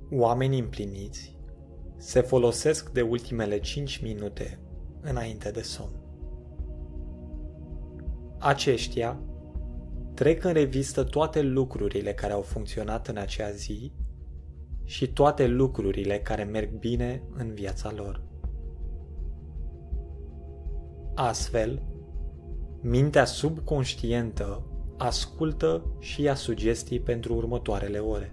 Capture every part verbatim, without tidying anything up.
Oamenii împliniți se folosesc de ultimele cinci minute înainte de somn. Aceștia trec în revistă toate lucrurile care au funcționat în acea zi și toate lucrurile care merg bine în viața lor. Astfel, mintea subconștientă ascultă și ia sugestii pentru următoarele ore.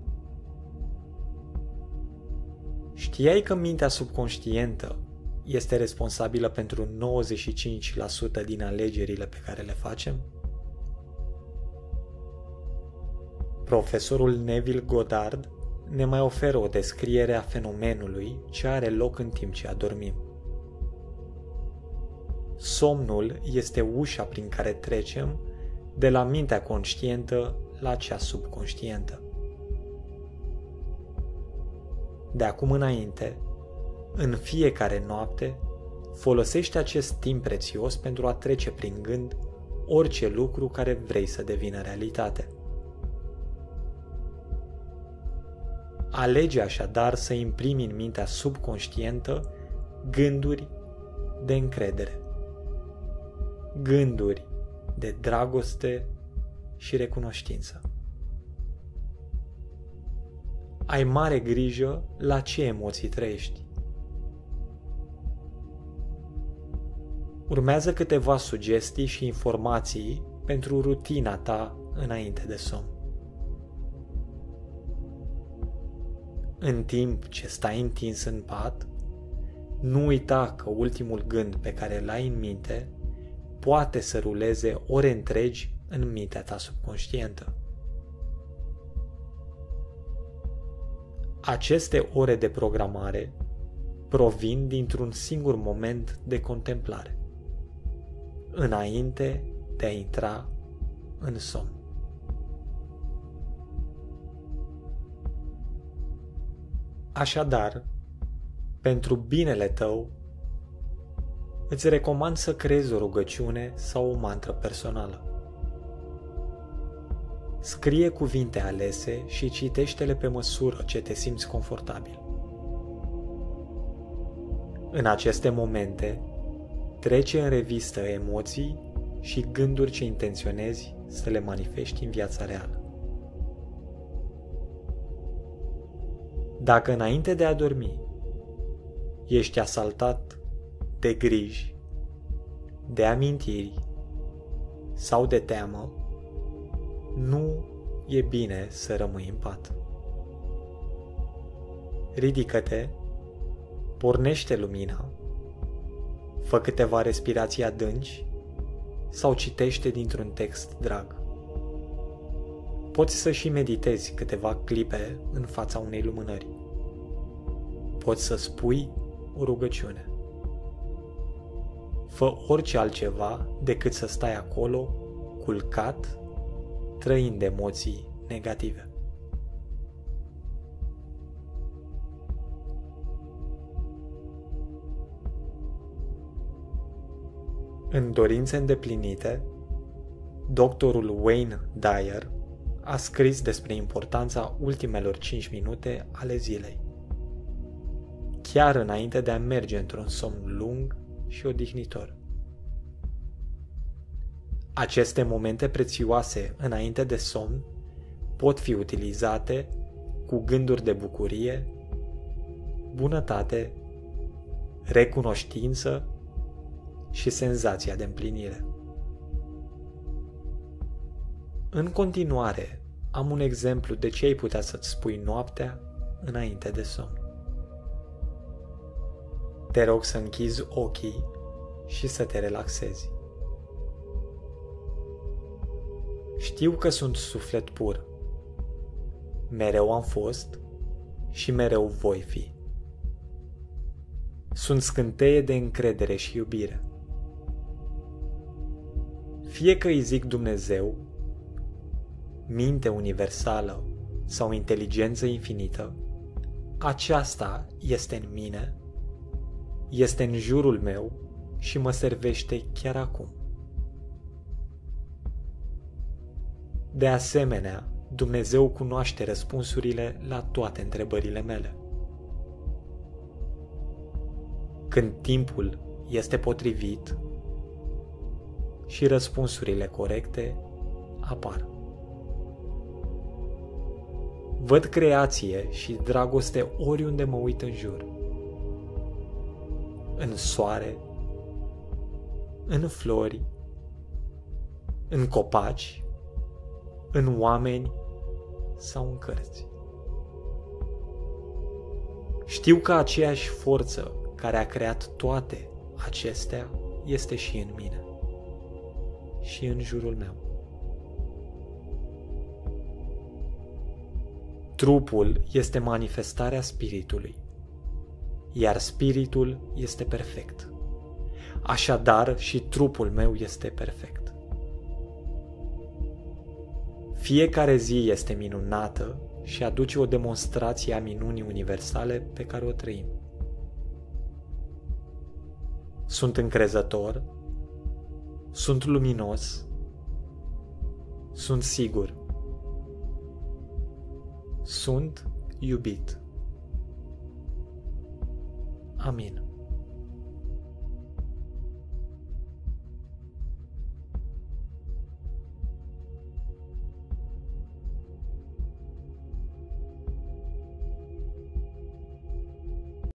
Știai că mintea subconștientă este responsabilă pentru nouăzeci și cinci la sută din alegerile pe care le facem? Profesorul Neville Goddard ne mai oferă o descriere a fenomenului ce are loc în timp ce adormim. Somnul este ușa prin care trecem de la mintea conștientă la cea subconștientă. De acum înainte, în fiecare noapte, folosește acest timp prețios pentru a trece prin gând orice lucru care vrei să devină realitate. Alege așadar să imprimi în mintea subconștientă gânduri de încredere, gânduri de dragoste și recunoștință. Ai mare grijă la ce emoții trăiești. Urmează câteva sugestii și informații pentru rutina ta înainte de somn. În timp ce stai întins în pat, nu uita că ultimul gând pe care îl ai în minte poate să ruleze ore întregi în mintea ta subconștientă. Aceste ore de programare provin dintr-un singur moment de contemplare, înainte de a intra în somn. Așadar, pentru binele tău, îți recomand să creezi o rugăciune sau o mantră personală. Scrie cuvinte alese și citește-le pe măsură ce te simți confortabil. În aceste momente, trece în revistă emoții și gânduri ce intenționezi să le manifesti în viața reală. Dacă înainte de a dormi ești asaltat de griji, de amintiri sau de teamă, nu e bine să rămâi în pat. Ridică-te, pornește lumina, fă câteva respirații adânci sau citește dintr-un text drag. Poți să și meditezi câteva clipe în fața unei lumânări. Poți să spui o rugăciune. Fă orice altceva decât să stai acolo, culcat, trăind emoții negative. În dorințe îndeplinite, doctorul Wayne Dyer a scris despre importanța ultimelor cinci minute ale zilei, chiar înainte de a merge într-un somn lung și odihnitor. Aceste momente prețioase înainte de somn pot fi utilizate cu gânduri de bucurie, bunătate, recunoștință și senzația de împlinire. În continuare, am un exemplu de ce ai putea să-ți spui noaptea înainte de somn. Te rog să închizi ochii și să te relaxezi. Știu că sunt suflet pur. Mereu am fost și mereu voi fi. Sunt scânteie de încredere și iubire. Fie că îi zic Dumnezeu, minte universală sau inteligență infinită, aceasta este în mine, este în jurul meu și mă servește chiar acum. De asemenea, Dumnezeu cunoaște răspunsurile la toate întrebările mele. Când timpul este potrivit și răspunsurile corecte apar. Văd creație și dragoste oriunde mă uit în jur. În soare, în flori, în copaci, în oameni sau în cărți. Știu că aceeași forță care a creat toate acestea este și în mine și în jurul meu. Trupul este manifestarea spiritului, iar spiritul este perfect. Așadar, și trupul meu este perfect. Fiecare zi este minunată și aduce o demonstrație a minunii universale pe care o trăim. Sunt încrezător, sunt luminos, sunt sigur, sunt iubit. Amin.